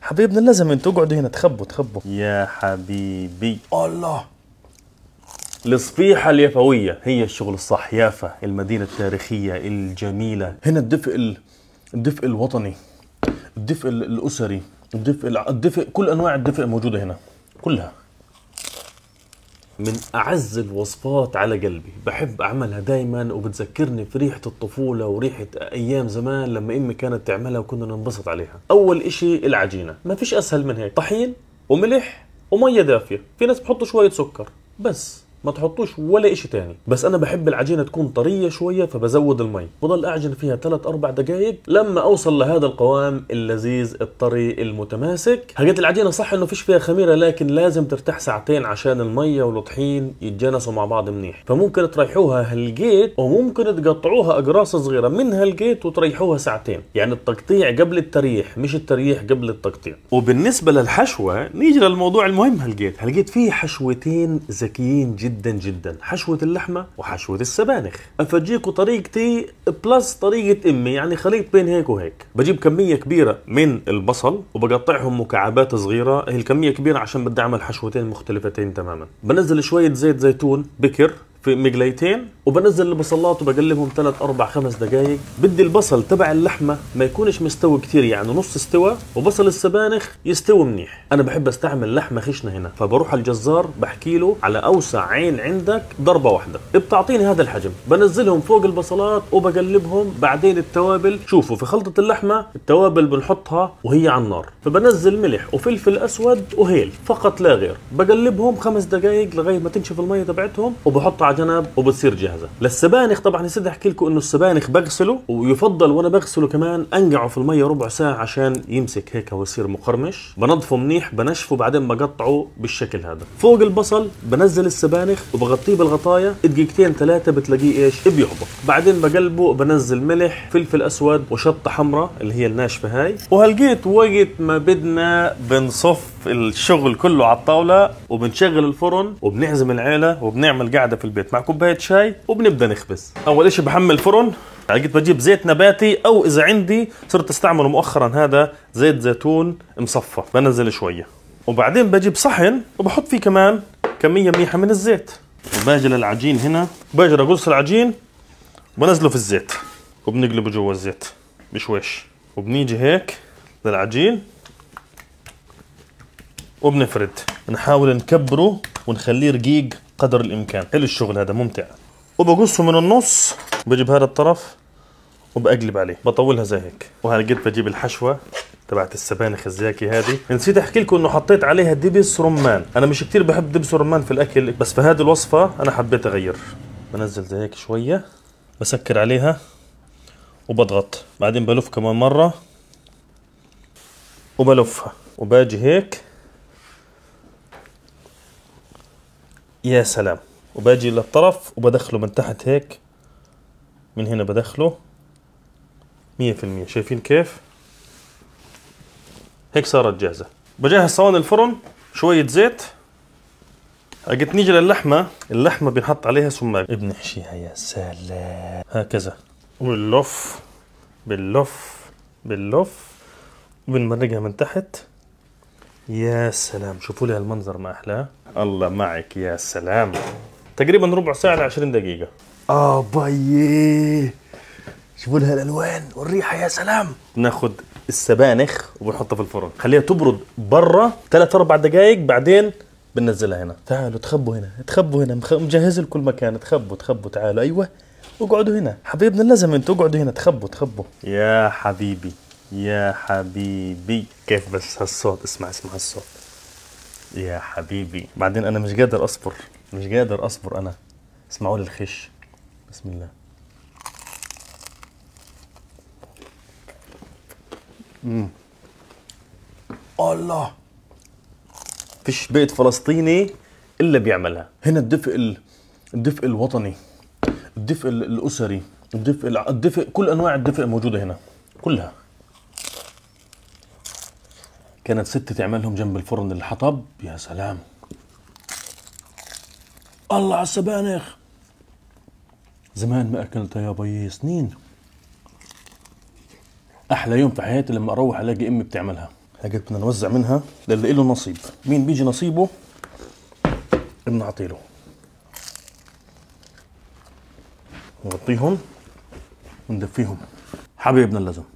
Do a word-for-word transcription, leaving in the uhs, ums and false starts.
حبيبنا لازم انتوا تقعدوا هنا تخبوا تخبوا يا حبيبي. الله، الصفيحة اليفوية هي الشغل الصح. يافا المدينة التاريخية الجميلة، هنا الدفء ال... الدفء الوطني، الدفء الأسري، الدفء الدفء كل أنواع الدفء موجودة هنا كلها. من أعز الوصفات على قلبي، بحب أعملها دايما وبتذكرني في ريحة الطفولة وريحة أيام زمان لما أمي كانت تعملها وكنا ننبسط عليها. أول إشي العجينة، ما فيش أسهل من هيك، طحين وملح ومية دافية. في ناس بحطوا شوية سكر بس، ما تحطوش ولا اشي تاني. بس انا بحب العجينة تكون طرية شوية فبزود المي، بضل اعجن فيها ثلاث اربع دقائق لما اوصل لهذا القوام اللذيذ الطري المتماسك. حاجات العجينة صح انه فيش فيها خميرة، لكن لازم ترتاح ساعتين عشان المية والطحين يتجانسوا مع بعض منيح. فممكن تريحوها هالجيت وممكن تقطعوها اقراص صغيرة من هالجيت وتريحوها ساعتين، يعني التقطيع قبل التريح مش التريح قبل التقطيع. وبالنسبة للحشوة نيجي للموضوع المهم. هالجيت هالجيت فيه حشوتين ذكيين جدا جدا جدا، حشوة اللحمة وحشوة السبانخ. افجيكوا طريقتي بلس طريقة امي، يعني خليط بين هيك وهيك. بجيب كمية كبيرة من البصل وبقطعهم مكعبات صغيرة، هي الكمية كبيرة عشان بدي اعمل حشوتين مختلفتين تماما. بنزل شوية زيت زيتون بكر في مقليتين وبنزل البصلات وبقلبهم ثلاث اربع خمس دقائق. بدي البصل تبع اللحمه ما يكونش مستوي كثير، يعني نص استوى، وبصل السبانخ يستوي منيح. انا بحب استعمل لحمه خشنه هنا، فبروح على الجزار بحكي له على اوسع عين عندك ضربه واحده بتعطيني هذا الحجم. بنزلهم فوق البصلات وبقلبهم. بعدين التوابل، شوفوا في خلطه اللحمه التوابل بنحطها وهي على النار، فبنزل ملح وفلفل اسود وهيل فقط لا غير. بقلبهم خمس دقائق لغايه ما تنشف الميه تبعتهم وبحطها على جنب وبتصير جاهزه. للسبانخ طبعا نسيت احكي لكم انه السبانخ بغسله، ويفضل وانا بغسله كمان انقعه في الميه ربع ساعه عشان يمسك هيك ويصير مقرمش. بنظفه منيح بنشفه بعدين بقطعه بالشكل هذا. فوق البصل بنزل السبانخ وبغطيه بالغطايه دقيقتين ثلاثه بتلاقيه ايش بيهبط. بعدين بقلبه بنزل ملح فلفل اسود وشطه حمراء اللي هي الناشفه هاي. وهلقيت وقت ما بدنا بنصف الشغل كله على الطاوله وبنشغل الفرن وبنعزم العيله وبنعمل قاعده في البيت مع كوبايه شاي وبنبدا نخبز. اول اشي بحمل فرن، لقيت بجيب زيت نباتي او اذا عندي صرت استعمله مؤخرا هذا زيت زيتون مصفى، بنزل شويه. وبعدين بجيب صحن وبحط فيه كمان كميه منيحه من الزيت. وباجي للعجين هنا، باجي اقص العجين وبنزله في الزيت وبنقلبه جوا الزيت بشويش. وبنيجي هيك للعجين وبنفرد، نحاول نكبره ونخليه رقيق قدر الامكان. حلو الشغل هذا ممتع. وبقصه من النص، بجيب هذا الطرف وبقلب عليه، بطولها زي هيك. وهالقد بجيب الحشوه تبعت السبانخ الزاكي هذه. نسيت احكي لكم انه حطيت عليها دبس رمان. انا مش كثير بحب دبس الرمان في الاكل، بس في هذه الوصفه انا حبيت اغير. بنزل زي هيك شويه، بسكر عليها وبضغط، بعدين بلف كمان مره وبلفها، وباجي هيك. يا سلام. وباجي للطرف وبدخله من تحت هيك، من هنا بدخله مية في المية. شايفين كيف؟ هيك صارت جاهزة. بجهز صواني الفرن، شوية زيت. اجت نيجي للحمة، اللحمة بنحط عليها سماق بنحشيها. يا سلام. هكذا وبنلف بنلف بنلف وبنمرقها من تحت. يا سلام، شوفوا لي هالمنظر ما احلاه. الله معك. يا سلام. تقريبا ربع ساعة ل عشرين دقيقة. اه باي، شوفوا لها الالوان والريحة. يا سلام. ناخذ السبانخ وبنحطها في الفرن، خليها تبرد برا ثلاث اربع دقائق، بعدين بننزلها هنا. تعالوا تخبوا هنا، تخبوا هنا، مجهز لكل مكان. تخبوا تخبوا تعالوا. ايوه اقعدوا هنا حبيبنا، لازم انتوا اقعدوا هنا تخبوا تخبوا. يا حبيبي يا حبيبي. كيف بس هالصوت، اسمع اسمع هالصوت. يا حبيبي. بعدين انا مش قادر اصبر، مش قادر اصبر انا. اسمعوا لي الخش. بسم الله. امم الله، فيش بيت فلسطيني الا بيعملها. هنا الدفء ال... الدفء الوطني، الدفء الاسري، الدفء الدفء كل انواع الدفء موجوده هنا كلها. كانت ستي تعملهم جنب الفرن الحطب. يا سلام. الله على السبانخ، زمان ما اكلتها يا بيي، سنين. احلى يوم في حياتي لما اروح الاقي امي بتعملها. هيك بدنا نوزع منها للي له نصيب. مين بيجي نصيبه بنعطيله. نغطيهم وندفيهم. حبيبنا اللزم.